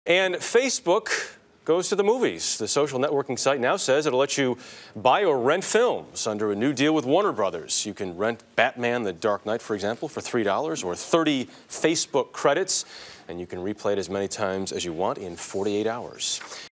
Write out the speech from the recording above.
And Facebook goes to the movies. The social networking site now says it'll let you buy or rent films under a new deal with Warner Brothers. You can rent Batman: The Dark Knight, for example, for $3 or 30 Facebook credits, and you can replay it as many times as you want in 48 hours.